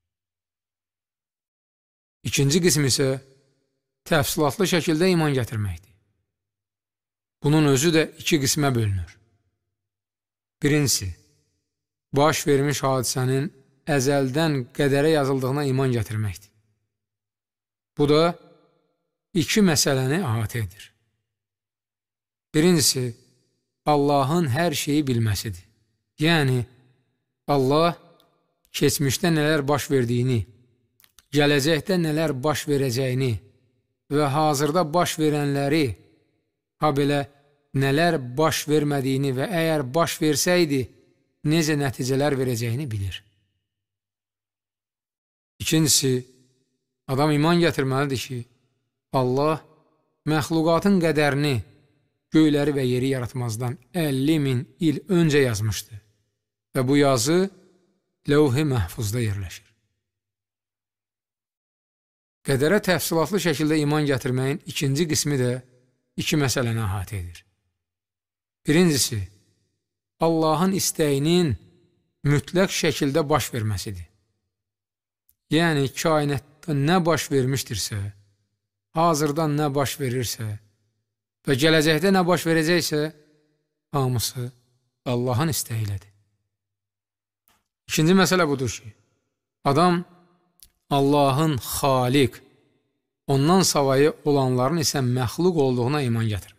İkinci qism isə təfsilatlı şəkildə iman gətirməkdir. Bunun özü də iki qismə bölünür. Birincisi, baş vermiş hadisənin əzəldən qədərə yazıldığına iman gətirməkdir. Bu da iki məsələni əhatə edir. Birincisi, Allahın hər şeyi bilməsidir. Yəni, Allah keçmişdə nələr baş verdiyini, gələcəkdə nələr baş verəcəyini və hazırda baş verənləri, ha belə nələr baş vermədiyini və əgər baş versəydi, necə nəticələr verəcəyini bilir. İkincisi, adam iman gətirməlidir ki, Allah məxluqatın qədərini göyləri və yeri yaratmazdan əlli min il öncə yazmışdı və bu yazı Ləvh-i Məhfuzda yerləşir. Qədərə təfsilatlı şəkildə iman gətirməyin ikinci qismi də iki məsələni əhatə edir. Birincisi, Allahın istəyinin mütləq şəkildə baş verməsidir. Yəni, kainatda nə baş vermişdirsə, hazırdan nə baş verirsə və gələcəkdə nə baş verəcəksə, hamısı Allahın istəyilədir. İkinci məsələ budur ki, adam Allahın xaliq, ondan savayı olanların isə məxluq olduğuna iman gətirir.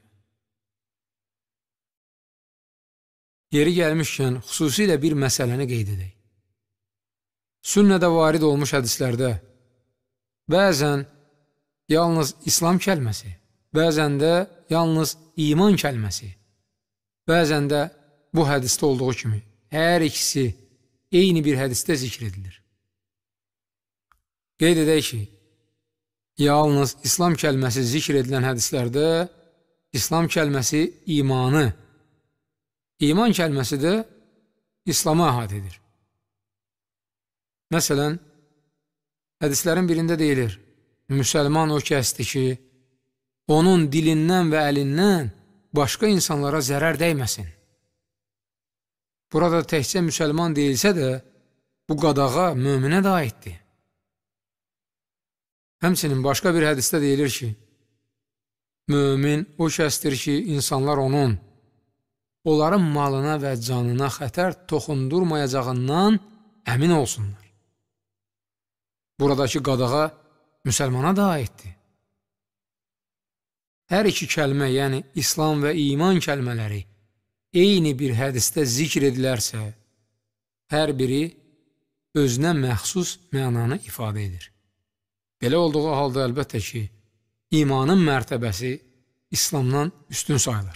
Yeri gəlmişkən, xüsusilə bir məsələni qeyd edək. Sünnədə varid olmuş hədislərdə bəzən yalnız İslam kəlməsi, bəzən də yalnız iman kəlməsi, bəzən də bu hədisdə olduğu kimi hər ikisi eyni bir hədisdə zikr edilir. Qeyd edək ki, yalnız İslam kəlməsi zikr edilən hədislərdə İslam kəlməsi imanı, iman kəlməsi də İslamı əhatə edir. Məsələn, hədislərin birində deyilir, müsəlman o kəsdir ki, onun dilindən və əlindən başqa insanlara zərər dəyməsin. Burada təkcə müsəlman deyilsə də, bu qadağa möminə də aiddir. Həmçinin başqa bir hədisdə deyilir ki, mömin o kəsdir ki, insanlar onun, onların malına və canına xətər toxundurmayacağından əmin olsunlar. Buradakı qadağa müsəlmana da aiddir. Hər iki kəlmə, yəni İslam və iman kəlmələri eyni bir hədisdə zikr edilərsə, hər biri özünə məxsus mənanı ifadə edir. Belə olduğu halda əlbəttə ki, imanın mərtəbəsi İslamdan üstün sayılır.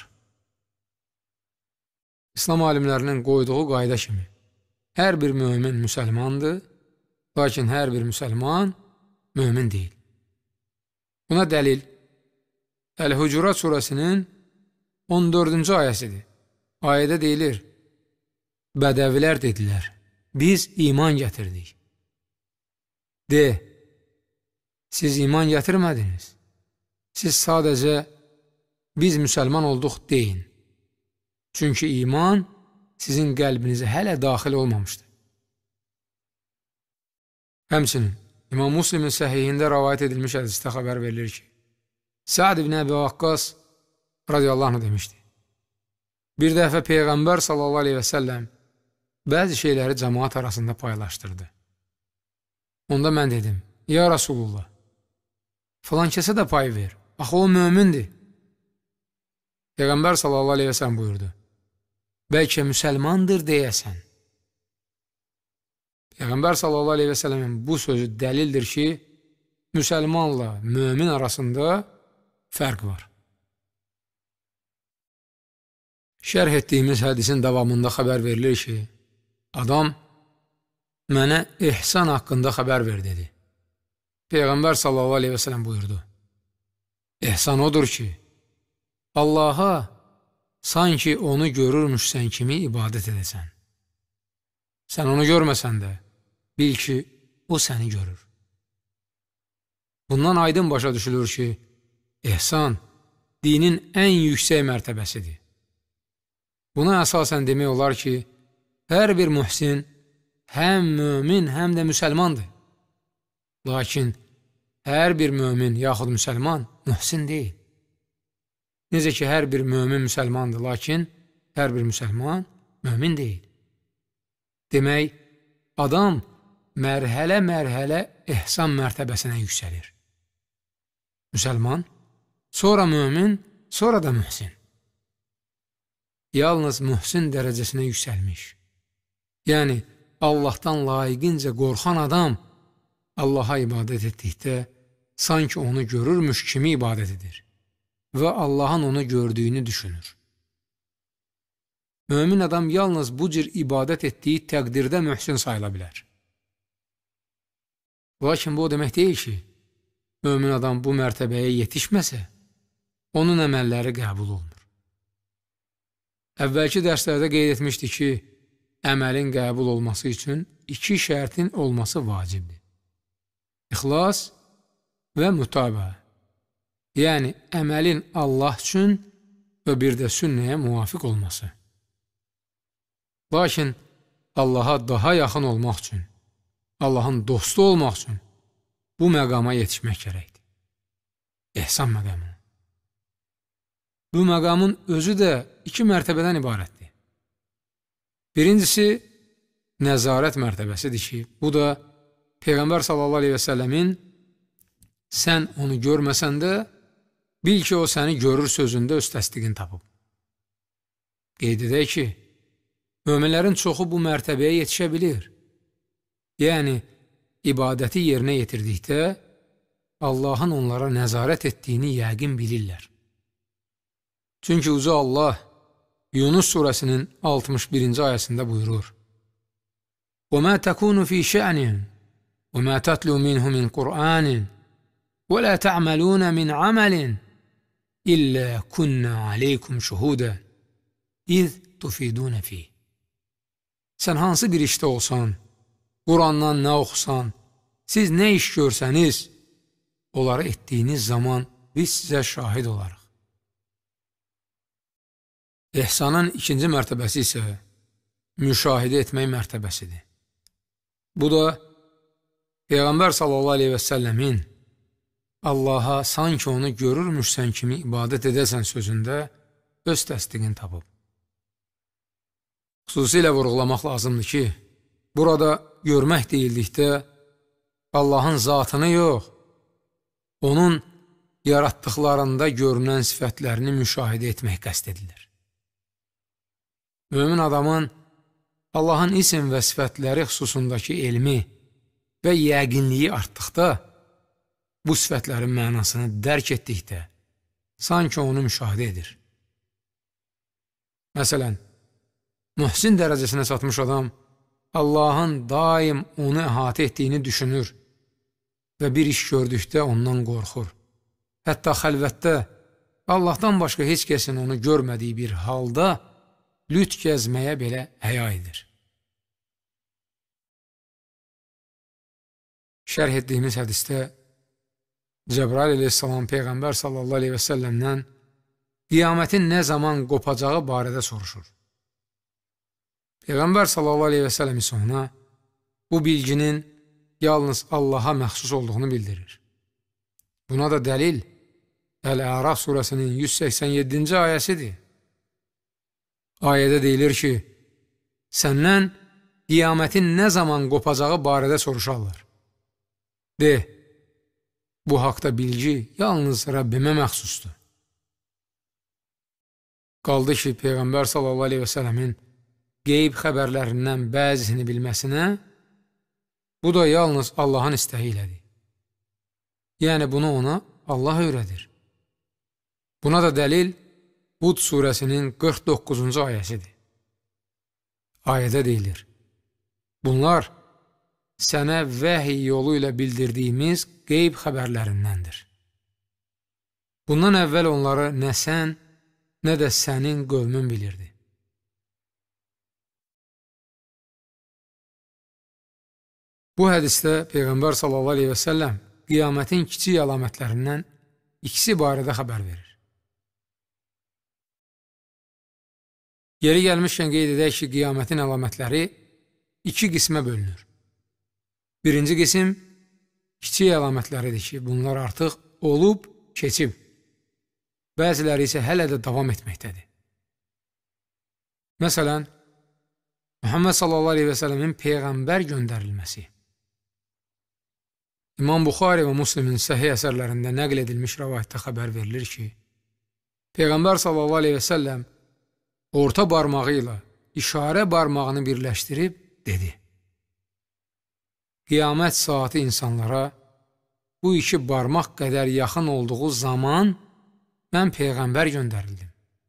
İslam alimlərinin qoyduğu qayda kimi, hər bir mömin müsəlmandır, lakin hər bir müsəlman mömin deyil. Buna dəlil Əl-Hucurat surəsinin on dördüncü ayəsidir. Ayədə deyilir, bədəvilər dedilər, biz iman gətirdik. De, siz iman gətirmədiniz. Siz sadəcə biz müsəlman olduq deyin. Çünki iman sizin qəlbinizə hələ daxil olmamışdır. Həmçinin İmam Müslimin səhihində rəvayət edilmiş hədisdə xəbər verilir ki, Sa'd ibn Əbi Vaqqas radiyallahu anh demişdi. Bir dəfə Peyğəmbər sallallahu aleyhi və səlləm bəzi şeyləri cəmaat arasında paylaşdırdı. Onda mən dedim, ya Rasulullah, filan kəsə də pay ver, axı o mömindir. Peyğəmbər sallallahu aleyhi və səlləm buyurdu, bəlkə müsəlmandır deyəsən. Peyğəmbər sallallahu aleyhi və səlləmin bu sözü dəlildir ki, müsəlmanla mömin arasında fərq var. Şərh etdiyimiz hədisin davamında xəbər verilir ki, adam mənə ihsan haqqında xəbər ver dedi. Peyğəmbər sallallahu aleyhi və səlləm buyurdu, ihsan odur ki, Allaha sanki onu görürmüşsən kimi ibadət edəsən. Sən onu görməsən də, bil ki, o səni görür. Bundan aydın başa düşülür ki, ihsan dinin ən yüksək mərtəbəsidir. Buna əsasən demək olar ki, hər bir mühsin həm mömin, həm də müsəlmandır. Lakin hər bir mömin yaxud müsəlman mühsin deyil. Necə ki, hər bir mömin müsəlmandır, lakin hər bir müsəlman mömin deyil. Demək, adam mərhələ-mərhələ ihsan mərtəbəsinə yüksəlir. Müsəlman, sonra mömin, sonra da mühsin. Yalnız mühsin dərəcəsinə yüksəlmiş. Yəni, Allahdan layiqincə qorxan adam Allaha ibadət etdikdə sanki onu görürmüş kimi ibadət edir və Allahın onu gördüyünü düşünür. Mömin adam yalnız bu cür ibadət etdiyi təqdirdə mühsin sayıla bilər. Lakin bu o demək deyil ki, mömin adam bu mərtəbəyə yetişməsə, onun əməlləri qəbul olunur. Əvvəlki dərslərdə qeyd etmişdik ki, əməlin qəbul olması üçün iki şərtin olması vacibdir. İxlas və mütabə. Yəni, əməlin Allah üçün və bir də sünnəyə muvafiq olması. Lakin Allaha daha yaxın olmaq üçün, Allahın dostu olmaq üçün bu məqama yetişmək gərəkdir. İhsan məqamı. Bu məqamın özü də iki mərtəbədən ibarətdir. Birincisi, nəzarət mərtəbəsidir ki, bu da Peyğəmbər sallallahu aleyhi və səlləmin sən onu görməsən də, bil ki, o səni görür sözündə öz təsdiqini tapıb. Qeyd edək ki, möminlərin çoxu bu mərtəbəyə yetişə bilir. Yəni, ibadəti yerinə yetirdikdə, Allahın onlara nəzarət etdiyini yəqin bilirlər. Çünki uca Allah Yunus surəsinin altmış birinci ayəsində buyurur, وَمَا تَكُونُ فِي شَأْنٍ وَمَا تَتْلُوا مِنْهُ مِنْ قُرْآنٍ وَلَا تَعْمَلُونَ مِنْ عَمَلٍ إِلَّا كُنَّا عَلَيْكُمْ شُهُودًا إِذْ تُفِيدُونَ فِيهِ. Sən hansı bir işdə olsan, Qurandan nə oxusan, siz nə iş görsəniz, onları etdiyiniz zaman biz sizə şahid olarıq. İhsanın ikinci mərtəbəsi isə müşahidə etmək mərtəbəsidir. Bu da Peyğəmbər sallallahu aleyhi və səlləmin Allaha sanki onu görürmüşsən kimi ibadət edəsən sözündə öz təsdiqini tapıb. Xüsusilə vurğulamaq lazımdır ki, burada görmək deyildikdə Allahın zatını yox, onun yaratdıqlarında görünən sifətlərini müşahidə etmək qəsd edilir. Mömin adamın Allahın isim və sifətləri xüsusundakı elmi və yəqinliyi artdıqda, bu sifətlərin mənasını dərk etdikdə, sanki onu müşahidə edir. Məsələn, mühsin dərəcəsinə çatmış adam Allahın daim onu əhatə etdiyini düşünür və bir iş gördükdə ondan qorxur. Hətta xəlvətdə Allahdan başqa heç kəsin onu görmədiyi bir halda lüt gəzməyə belə həya edir. Şərh etdiyimiz hədisdə Cəbrail əleyhissalam Peyğəmbər sallallahu aleyhi və səlləmdən qiyamətin nə zaman qopacağı barədə soruşur. Peyğəmbər sallallahu aleyhi və səlləm isə ona bu bilginin yalnız Allaha məxsus olduğunu bildirir. Buna da dəlil Əl-Əraf surəsinin yüz səksən yeddinci ayəsidir. Ayədə deyilir ki, səndən qiyamətin nə zaman qopacağı barədə soruşarlar. De, bu haqda bilgi yalnız Rəbbimə məxsusdur. Qaldı ki, Peyğəmbər sallallahu aleyhi və səlləmin qeyb xəbərlərindən bəzisini bilməsinə, bu da yalnız Allahın istəyi ilədir. Yəni, bunu ona Allah öyrədir. Buna da dəlil Hud surəsinin qırx doqquzuncu ayəsidir. Ayədə deyilir, bunlar sənə vəhiy yolu ilə bildirdiyimiz qeyb xəbərlərindəndir. Bundan əvvəl onları nə sən, nə də sənin qövmün bilirdi. Bu hədisdə Peyğəmbər sallallahu aleyhi və səlləm qiyamətin kiçik əlamətlərindən ikisi barədə xəbər verir. Yeri gəlmişkən qeyd edək ki, qiyamətin əlamətləri iki qismə bölünür. Birinci qism kiçik əlamətləridir ki, bunlar artıq olub, keçib. Bəziləri isə hələ də davam etməkdədir. Məsələn, Muhammed sallallahu aleyhi və səlləmin Peyğəmbər göndərilməsi. İmam Buxari və Müslimin səhih əsərlərində nəql edilmiş rəvayətdə xəbər verilir ki, Peyğəmbər sallallahu aleyhi və səlləm orta barmağı ilə işarə barmağını birləşdirib dedi, qiyamət saati insanlara bu iki barmaq qədər yaxın olduğu zaman mən Peyğəmbər göndərildim.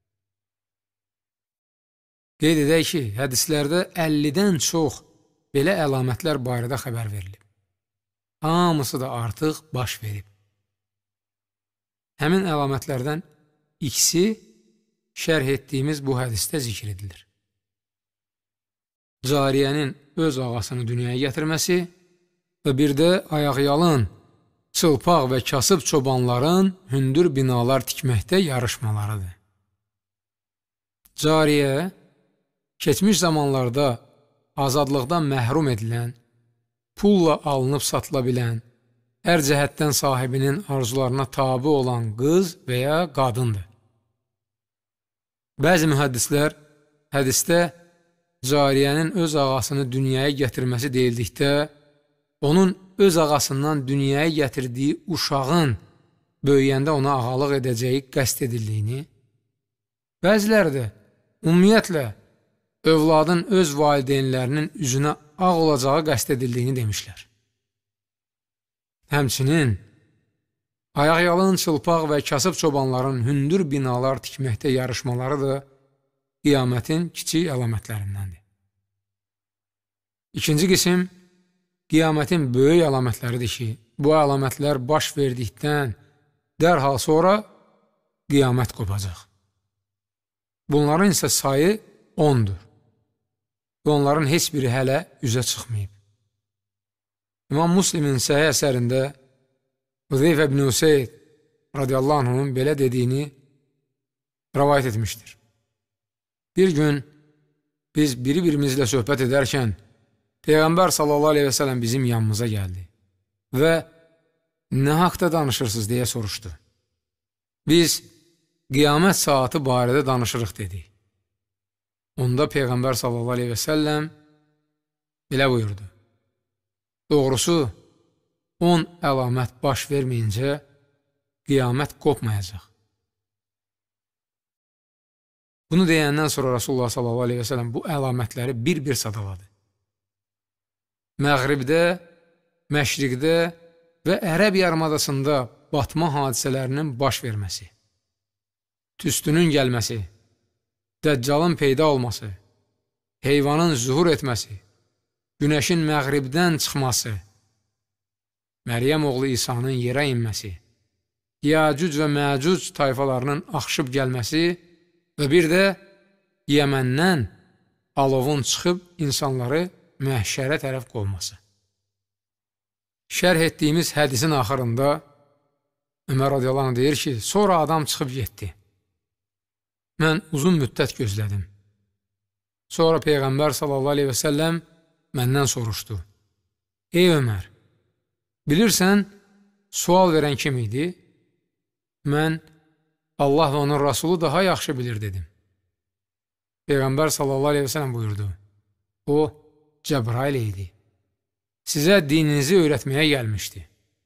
Qeyd edək ki, hədislərdə əllidən çox belə əlamətlər barədə xəbər verilib. Hamısı da artıq baş verib. Həmin əlamətlərdən ikisi şərh etdiyimiz bu hədisdə zikr edilir. Cariyənin öz ağasını dünyaya gətirməsi və bir də ayaqyalın, çılpaq və kasıb çobanların hündür binalar tikməkdə yarışmalarıdır. Cariyə, keçmiş zamanlarda azadlıqdan məhrum edilən, pulla alınıb satıla bilən, hər cəhətdən sahibinin arzularına tabi olan qız və ya qadındır. Bəzi mühəddislər hədisdə cariyənin öz ağasını dünyaya gətirməsi deyildikdə, onun öz ağasından dünyaya gətirdiyi uşağın böyüyəndə ona ağalıq edəcəyi qəsd edildiyini, bəziləri də ümumiyyətlə övladın öz valideynlərinin üzünə ağ olacağı qəsd edildiyini demişlər. Həmçinin, ayaqyalın, çılpaq və kasıb çobanların hündür binalar tikməkdə yarışmaları da qiyamətin kiçik əlamətlərindəndir. İkinci qism, qiyamətin böyük əlamətləridir ki, bu əlamətlər baş verdikdən dərhal sonra qiyamət qopacaq. Bunların isə sayı ondur və onların heç biri hələ üzə çıxmayıb. İmam Müslimin səhih əsərində Hüzeyfə ibn Useyd radiyallahu anh'ın belə dediyini rəvayət etmişdir. Bir gün biz biri-birimizlə söhbət edərkən Peyğəmbər sallallahu aleyhi və səlləm bizim yanımıza gəldi və nə haqda danışırsınız deyə soruşdu. Biz qiyamət saatı barədə danışırıq dedik. Onda Peyğəmbər sallallahu aleyhi və səlləm belə buyurdu. Doğrusu, on əlamət baş verməyincə qiyamət qopmayacaq. Bunu deyəndən sonra Rasulullah sallallahu aleyhi və səlləm bu əlamətləri bir-bir sadaladı. Məğribdə, məşriqdə və Ərəb yarımadasında batma hadisələrinin baş verməsi, tüstünün gəlməsi, Dəccalın peyda olması, heyvanın zuhur etməsi, günəşin məğribdən çıxması, Məryəm oğlu İsa'nın yerə inməsi, Yəcüc və Məcüc tayfalarının axışıb gəlməsi və bir də Yəməndən alovun çıxıb insanları məhşərə tərəf qovması. Şərh etdiyimiz hədisin axırında Ömər radiyallahu anh deyir ki, sonra adam çıxıb getdi. Mən uzun müddət gözlədim. Sonra Peyğəmbər sallallahu aleyhi və səlləm məndən soruşdu. Ey Ömər, bilirsən, sual verən kim idi? Mən, Allah və onun Rasulü daha yaxşı bilir dedim. Peyğəmbər sallallahu aleyhi və səlləm buyurdu. O, Cəbrail idi. Sizə dininizi öyrətməyə gəlmişdi.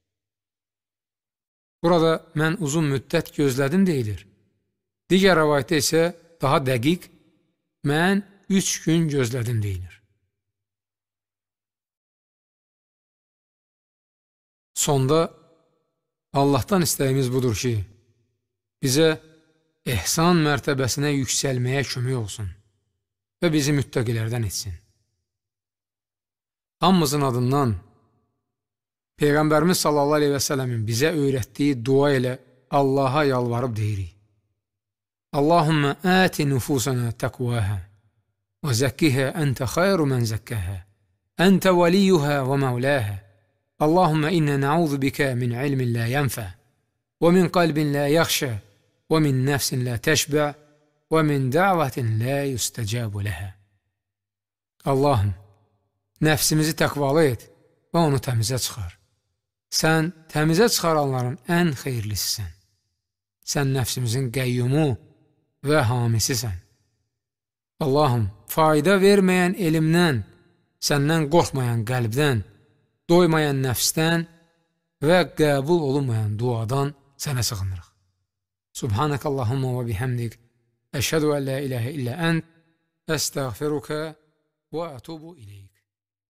Burada mən uzun müddət gözlədim deyilir. Digər rəvayətdə isə daha dəqiq, mən üç gün gözlədim deyilir. Sonda Allahdan istəyimiz budur ki, bizə ehsan mərtəbəsinə yüksəlməyə kömək olsun və bizi müttəqilərdən etsin. Hamımızın adından Peyğəmbərimiz sallallahu aleyhi və səlləmin bizə öyrətdiyi dua ilə Allaha yalvarıb deyirik. Allahümmə əti nüfusana təqvəhə və zəkkihə əntə xayru mən zəkkəhə əntə vəliyyuhə və məvləhə Allahümmə innə nə'udhu bikə min ilmin lə yənfə və min qalbin lə yaxşə və min nəfsin lə təşbə və min dəvətin lə yüstəcəbu ləhə. Allahım, nəfsimizi təqvalı et və onu təmizə çıxar. Sən təmizə çıxaranların ən xeyirlisisən. Sən nəfsimizin qəyyumu və hamisisən. Allahım, fayda verməyən elmdən, səndən qorxmayan qəlbdən, doymayan nəfsdən və qəbul olunmayan duadan sənə sığınırıq. Subhanək Allahumma və bihəmdik, əşhədu ən la iləhə illə ənd, əstəğfiruka və ətubu iləyik.